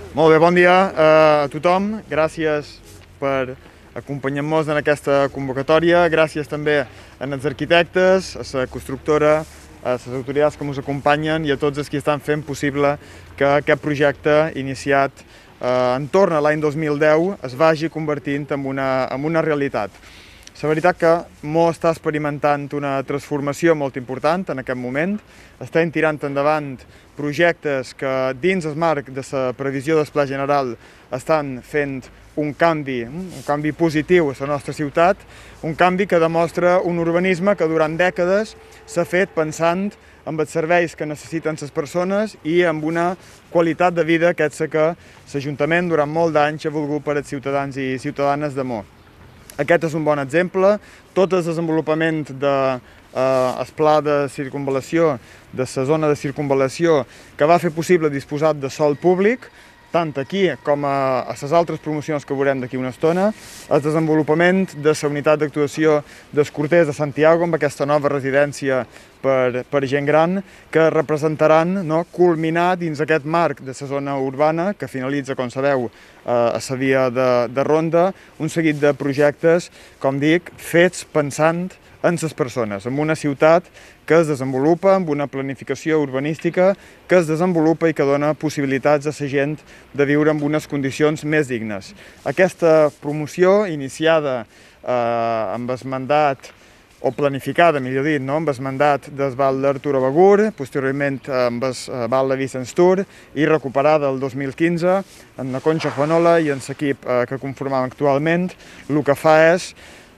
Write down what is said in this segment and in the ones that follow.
Molt bé, bon dia a tothom. Gràcies per acompanyar-nos en aquesta convocatòria. Gràcies també als arquitectes, a la constructora, a les autoritats que ens acompanyen i a tots els que estan fent possible que aquest projecte iniciat entorn a l'any 2010 es vagi convertint en una realitat. La veritat que Mo està experimentant una transformació molt important en aquest moment. Estem tirant endavant projectes que dins el marc de la previsió del Pla General estan fent un canvi positiu a la nostra ciutat, un canvi que demostra un urbanisme que durant dècades s'ha fet pensant en els serveis que necessiten les persones i amb una qualitat de vida que és la que l'Ajuntament durant molt d'anys ha volgut per als ciutadans i ciutadanes de Mo. Aquest és un bon exemple. Tot el desenvolupament del pla de circunvalació, de la zona de circunvalació, que va fer possible disposar de sòl públic, tant aquí com a les altres promocions que veurem d'aquí una estona, el desenvolupament de la unitat d'actuació dels Corters de Santiago amb aquesta nova residència per gent gran que representaran culminar dins aquest marc de la zona urbana que finalitza, com sabeu, a la via de Ronda, un seguit de projectes, com dic, fets pensant en les persones, en una ciutat que es desenvolupa amb una planificació urbanística que es desenvolupa i que dona possibilitats a la gent de viure en unes condicions més dignes. Aquesta promoció, iniciada amb el mandat, o planificada, millor dit, amb el mandat del Val d'Arturo Begur, posteriorment amb el Val de Vicenç Tur i recuperada el 2015 amb la Concha Juanola i amb l'equip que conformam actualment, el que fa és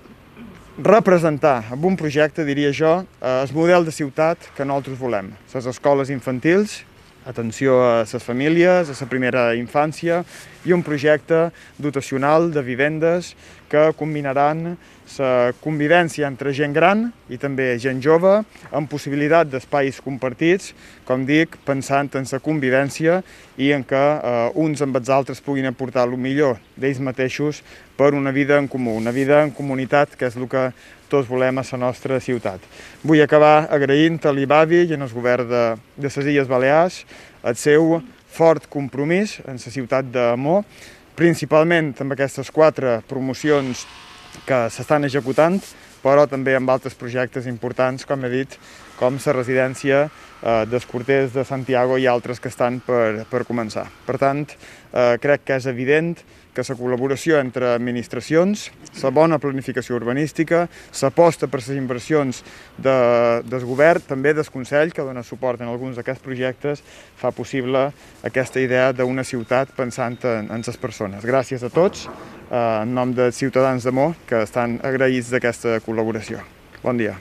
representar amb un projecte, diria jo, el model de ciutat que nosaltres volem. Les escoles infantils, atenció a les famílies, a la primera infància, i un projecte dotacional de vivendes que combinaran la convivència entre gent gran i també gent jove, amb possibilitat d'espais compartits, com dic, pensant en la convivència i en que uns amb els altres puguin aportar el millor d'ells mateixos per una vida en comú, una vida en comunitat, que és el que tots volem a la nostra ciutat. Vull acabar agraint a l'IBAVI i al govern de les Illes Balears el seu fort compromís en la ciutat de Mo, principalment amb aquestes 4 promocions que s'estan executant, però també amb altres projectes importants, com he dit, com la residència dels Corters de Santiago i altres que estan per començar. Per tant, crec que és evident que la col·laboració entre administracions, la bona planificació urbanística, l'aposta per les inversions del govern, també del Consell, que dona suport en alguns d'aquests projectes, fa possible aquesta idea d'una ciutat pensant en les persones. Gràcies a tots, en nom dels ciutadans de Mo, que estan agraïts d'aquesta col·laboració. Bon dia.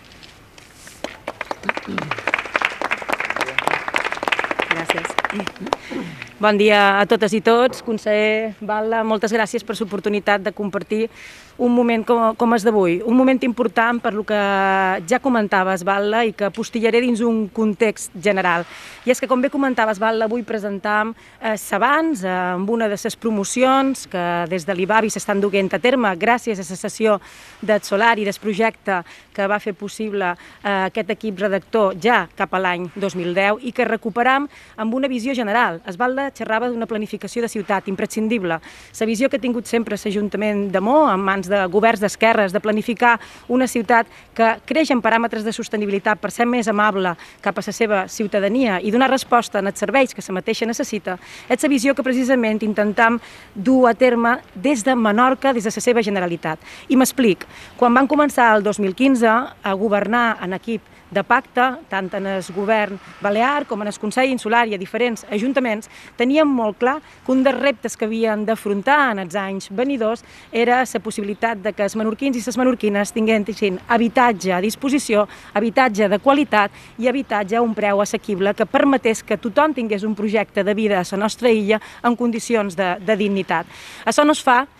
Gràcies. Bon dia a totes i tots. Conseller Batlle, moltes gràcies per l'oportunitat de compartir un moment com el d'avui. Un moment important per el que ja comentaves, Batlle, i que postillaré dins un context general. I és que, com bé comentaves, Batlle, avui presentam s'abans amb una de les promocions que des de l'IBAVI s'estan duent a terme gràcies a la sessió del Solar i del projecte que va fer possible aquest equip redactor ja cap a l'any 2010 i que recuperam amb una visió general. El Batlle xerrava d'una planificació de ciutat imprescindible. La visió que ha tingut sempre l'Ajuntament de Mo, en mans de governs d'esquerres, de planificar una ciutat que creix en paràmetres de sostenibilitat per ser més amable cap a la seva ciutadania i donar resposta als serveis que la mateixa necessita, és la visió que precisament intentam dur a terme des de Menorca, des de la seva Generalitat. I m'explic. Quan van començar el 2015 a governar en equip de pacte, tant en el govern balear com en el Consell Insular i a diferents ajuntaments, teníem molt clar que un dels reptes que havien d'afrontar en els anys venidors era la possibilitat de que els menorquins i les menorquines tinguessin habitatge a disposició, habitatge de qualitat i habitatge a un preu assequible que permetés que tothom tingués un projecte de vida a la nostra illa en condicions de dignitat. Això no es fa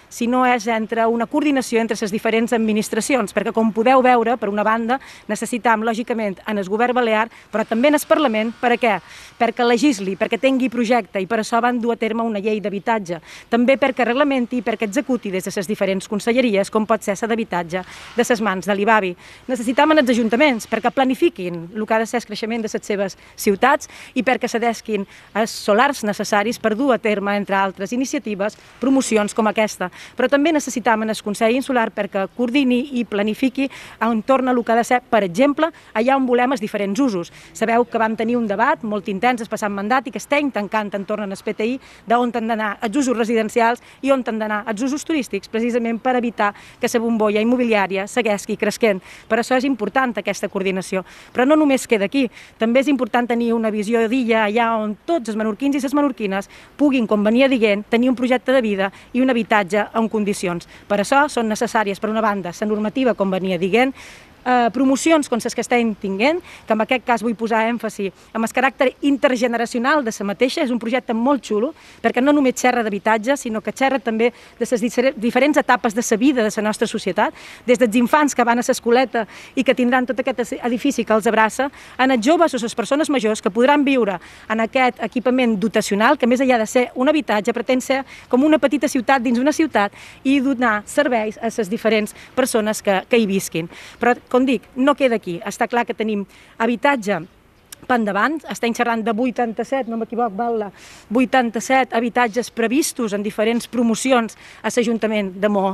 sinó és entre una coordinació entre les diferents administracions, perquè com podeu veure, per una banda, necessitam, lògicament, en el govern balear, però també en el Parlament, per a què? Perquè legisli, perquè tingui projecte, i per això van dur a terme una llei d'habitatge. També perquè reglamenti i perquè executi des de les diferents conselleries, com pot ser la d'habitatge, de les mans de l'IBABI. Necessitam en els ajuntaments perquè planifiquin el que ha de ser el creixement de les seves ciutats i perquè cedesquin els solars necessaris per dur a terme, entre altres iniciatives, promocions com aquesta. Però també necessitam en el Consell Insular perquè coordini i planifiqui entorn a el que ha de ser, per exemple, allà on volem els diferents usos. Sabeu que vam tenir un debat molt intens el passat mandat i que estem tancant entorn al PTI d'on han d'anar els usos residencials i on han d'anar els usos turístics, precisament per evitar que la bombolla immobiliària segueixi creixent. Per això és important aquesta coordinació. Però no només queda aquí, també és important tenir una visió d'illa allà on tots els menorquins i les menorquines puguin, com venia dient, tenir un projecte de vida i un habitatge en condicions. Per això són necessàries, per una banda, la normativa, com venia dient, promocions com les que estem tinguent, que en aquest cas vull posar èmfasi amb el caràcter intergeneracional de la mateixa. És un projecte molt xulo, perquè no només xerra d'habitatge, sinó que xerra també de les diferents etapes de la vida de la nostra societat, des dels infants que van a l'escoleta i que tindran tot aquest edifici que els abraça, en els joves o les persones majors que podran viure en aquest equipament dotacional, que més enllà de ser un habitatge pretén ser com una petita ciutat dins una ciutat i donar serveis a les diferents persones que hi visquin. Però, com dic, no queda aquí. Està clar que tenim habitatge per endavant, estem xerrant de 87, no m'equivoc, 87 habitatges previstos en diferents promocions a l'Ajuntament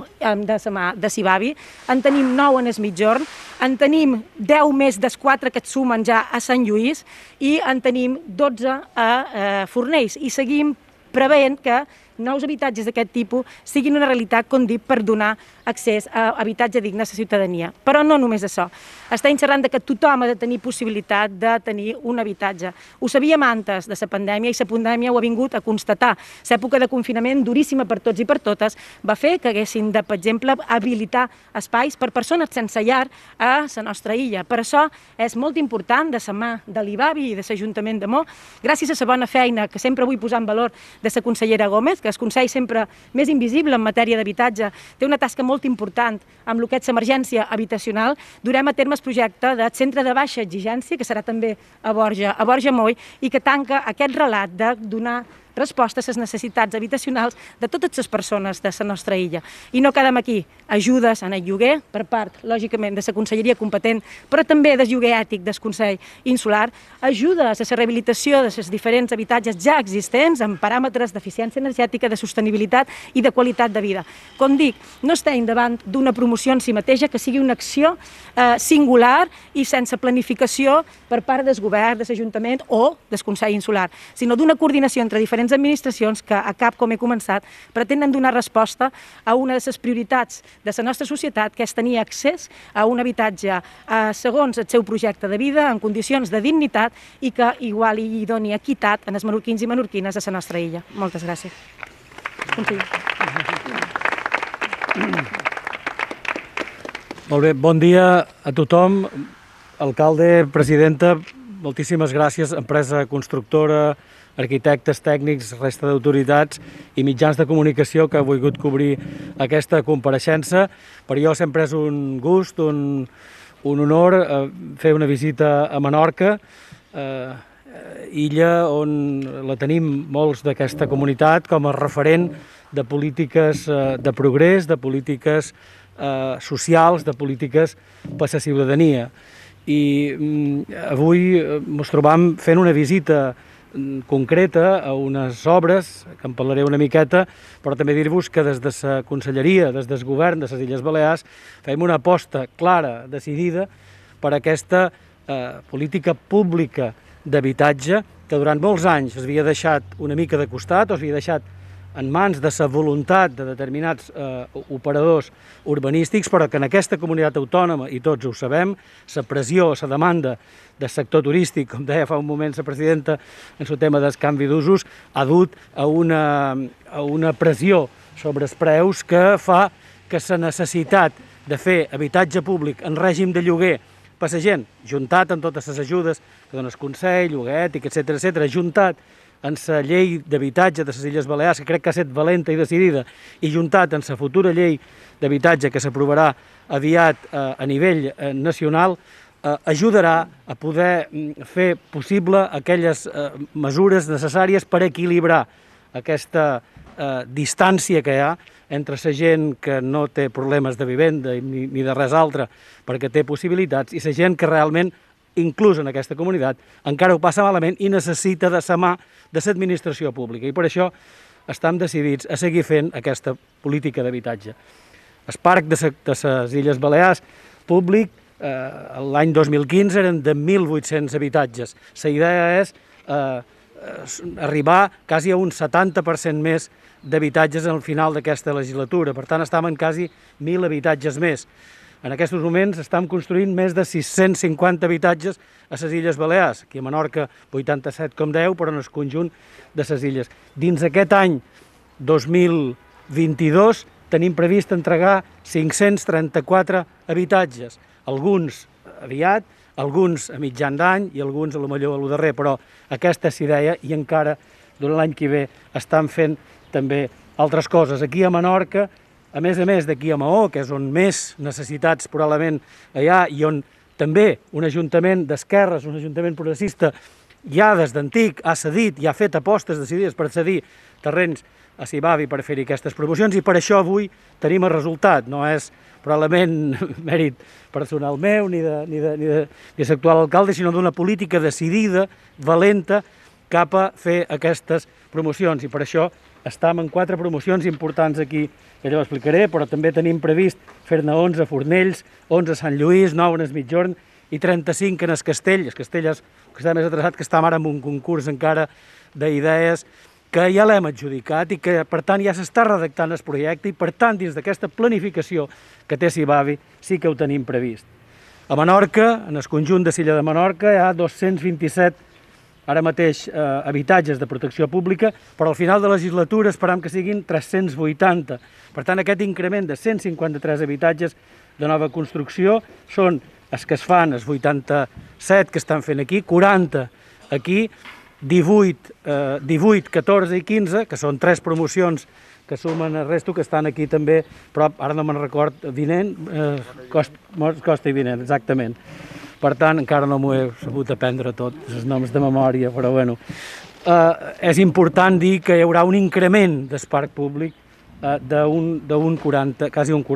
de Sibavi, en tenim 9 en el Migjorn, en tenim 10 més dels 4 que et sumen ja a Sant Lluís i en tenim 12 a Fornells i seguim preveient que nous habitatges d'aquest tipus siguin una realitat, com dic, per donar accés a habitatge digne a la ciutadania. Però no només això. Estem xerrant que tothom ha de tenir possibilitat de tenir un habitatge. Ho sabíem antes de la pandèmia i la pandèmia ho ha vingut a constatar. L'època de confinament, duríssima per tots i per totes, va fer que haguessin de, per exemple, habilitar espais per persones sense llar a la nostra illa. Per això és molt important, de la mà de l'IBABI i de l'Ajuntament de Mo, gràcies a la bona feina que sempre vull posar en valor de la consellera Gómez, que el Consell sempre més invisible en matèria d'habitatge, té una tasca molt important amb el que és l'emergència habitacional. Durem a terme el projecte del centre de baixa exigència, que serà també a Borja Moll, i que tanca aquest relat de donar resposta a les necessitats habitacionals de totes les persones de la nostra illa. I no quedem aquí. Ajudes en el lloguer per part, lògicament, de la conselleria competent, però també del lloguer ètic del Consell Insular, ajudes a la rehabilitació de els diferents habitatges ja existents amb paràmetres d'eficiència energètica, de sostenibilitat i de qualitat de vida. Com dic, no estem davant d'una promoció en si mateixa que sigui una acció singular i sense planificació per part del govern, de l'Ajuntament o del Consell Insular, sinó d'una coordinació entre diferents administracions que, a cap com he començat, pretenen donar resposta a una de les prioritats de la nostra societat, que és tenir accés a un habitatge segons el seu projecte de vida, en condicions de dignitat i que iguali i doni equitat en els menorquins i menorquines de la nostra illa. Moltes gràcies. Conseller. Molt bé, bon dia a tothom. Alcalde, presidenta, moltíssimes gràcies, empresa constructora, arquitectes, tècnics, resta d'autoritats i mitjans de comunicació que ha volgut cobrir aquesta compareixença. Per jo sempre és un gust, un honor fer una visita a Menorca, illa on la tenim molts d'aquesta comunitat com a referent de polítiques de progrés, de polítiques socials, de polítiques per a la ciutadania. I avui ens trobam fent una visita concreta a unes obres, que en parlaré una miqueta, però també dir-vos que des de la Conselleria, des del Govern de les Illes Balears, fem una aposta clara, decidida, per aquesta política pública d'habitatge que durant molts anys s'havia deixat una mica de costat o s'havia deixat en mans de la voluntat de determinats operadors urbanístics, però que en aquesta comunitat autònoma, i tots ho sabem, la pressió, la demanda del sector turístic, com deia fa un moment la presidenta en el tema del canvi d'usos, ha dut a una pressió sobre els preus que fa que la necessitat de fer habitatge públic en règim de lloguer per la gent, juntat amb totes les ajudes que dona el Consell, lloguer ètic, etc., juntat en la llei d'habitatge de les Illes Balears, que crec que ha estat valenta i decidida, i juntat en la futura llei d'habitatge que s'aprovarà aviat a nivell nacional, ajudarà a poder fer possible aquelles mesures necessàries per equilibrar aquesta distància que hi ha entre la gent que no té problemes de vivenda ni de res altre perquè té possibilitats i la gent que realment, inclús en aquesta comunitat, encara ho passa malament i necessita de la mà de l'administració pública. I per això estem decidits a seguir fent aquesta política d'habitatge. El parc de les Illes Balears públic l'any 2015 eren de 1.800 habitatges. La idea és arribar quasi a un 70% més d'habitatges al final d'aquesta legislatura. Per tant, estem en quasi 1.000 habitatges més. En aquests moments estem construint més de 650 habitatges a les Illes Balears. Aquí a Menorca 87, com dèieu, però en el conjunt de les illes. Dins aquest any 2022 tenim previst entregar 534 habitatges. Alguns aviat, alguns a mitjan d'any i alguns a lo millor a lo darrer, però aquesta és idea i encara durant l'any que ve estan fent també altres coses. Aquí a Menorca, a més d'aquí a Maó, que és on més necessitats probablement hi ha i on també un ajuntament d'esquerres, un ajuntament progressista, ja des d'antic ha cedit i ha fet apostes decidides per cedir terrenys a Sibavi per fer-hi aquestes promocions i per això avui tenim el resultat. No és probablement mèrit personal meu ni de l'actual alcalde, sinó d'una política decidida, valenta, cap a fer aquestes promocions. I per això estem en 4 promocions importants aquí, que ja ho explicaré, però també tenim previst fer-ne 11 a Fornells, 11 a Sant Lluís, 9 en el Migjorn i 35 en el Castell. El Castell és que està més atrasat, que estem ara en un concurs encara d'idees que ja l'hem adjudicat i que, per tant, ja s'està redactant el projecte i, per tant, dins d'aquesta planificació que té Sibavi, sí que ho tenim previst. A Menorca, en el conjunt de l'illa de Menorca, hi ha 227 ara mateix habitatges de protecció pública, però al final de la legislatura esperam que siguin 380. Per tant, aquest increment de 153 habitatges de nova construcció són els que es fan, els 87 que estan fent aquí, 40 aquí, 18, 14 i 15, que són 3 promocions que sumen el resto, que estan aquí també, però ara no me'n record, Vinent, Costa i Vinent, exactament. Per tant, encara no m'ho he sabut aprendre tot, els noms de memòria, però bueno. És important dir que hi haurà un increment del parc públic d'un 40, quasi un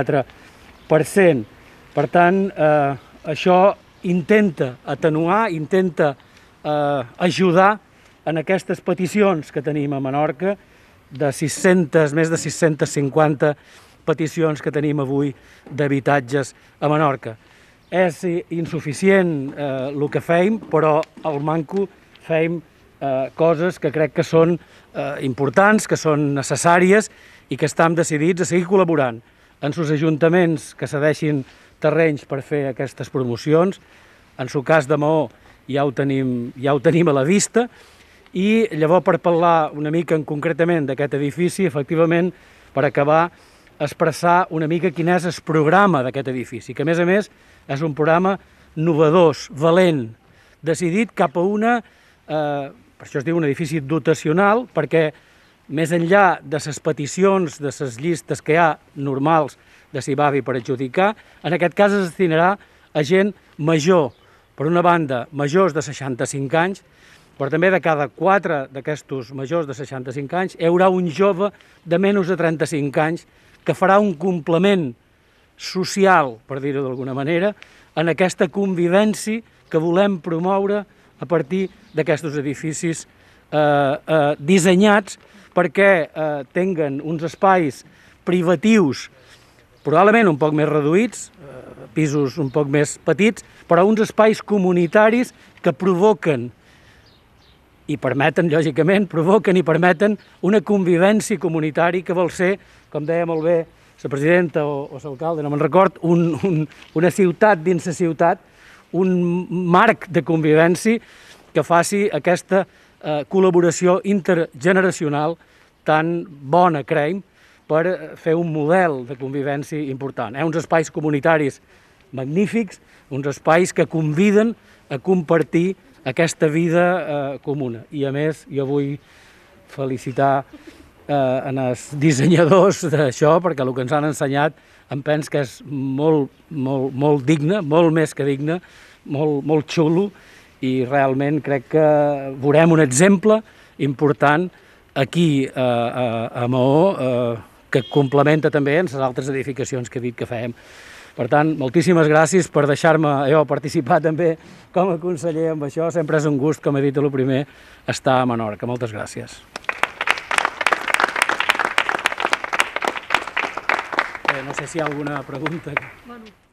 44%. Per tant, això intenta atenuar, intenta ajudar en aquestes peticions que tenim a Menorca, més de 650 peticions que tenim avui d'habitatges a Menorca. És insuficient el que fem, però al manco fem coses que crec que són importants, que són necessàries i que estem decidits a seguir col·laborant en els ajuntaments que cedeixin terrenys per fer aquestes promocions. En el cas de Maó ja ho tenim a la vista i llavors per parlar una mica concretament d'aquest edifici, efectivament, per acabar, expressar una mica quin és el programa d'aquest edifici, que a més és un programa innovador, valent, decidit cap a per això es diu un edifici dotacional, perquè més enllà de les peticions, de les llistes que hi ha normals de Sibavi per adjudicar, en aquest cas es destinarà a gent major, per una banda majors de 65 anys, però també de cada 4 d'aquests majors de 65 anys hi haurà un jove de menys de 35 anys que farà un complement social, per dir-ho d'alguna manera, en aquesta convivència que volem promoure a partir d'aquests edificis dissenyats perquè tinguen uns espais privatius probablement un poc més reduïts, pisos un poc més petits, però uns espais comunitaris que provoquen i permeten, lògicament, i permeten una convivència comunitària que vol ser, com deia molt bé la presidenta o l'alcalde, no me'n record, una ciutat dins la ciutat, un marc de convivència que faci aquesta col·laboració intergeneracional tan bona, creiem, per fer un model de convivència important. Uns espais comunitaris magnífics, uns espais que conviden a compartir aquesta vida comuna. I a més, jo vull felicitar en els dissenyadors d'això, perquè el que ens han ensenyat em penso que és molt digne, molt més que digne, molt xulo, i realment crec que veurem un exemple important aquí a Maó, que complementa també en les altres edificacions que he dit que fèiem. Per tant, moltíssimes gràcies per deixar-me participar també com a conseller amb això. Sempre és un gust, com he dit el primer, estar a Menorca. Moltes gràcies. No sé si hi ha alguna pregunta.